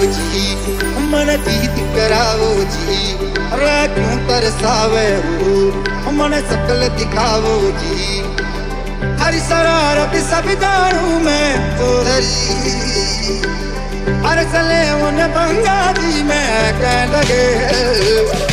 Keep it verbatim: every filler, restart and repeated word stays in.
जी, मन जीत करावो जी, अरे क्यों तरसावे हो मन शकल दिखावो जी। हर शरारत सब जानू मैं तोरी, हर सले उन बंगा जी मैं कह लगे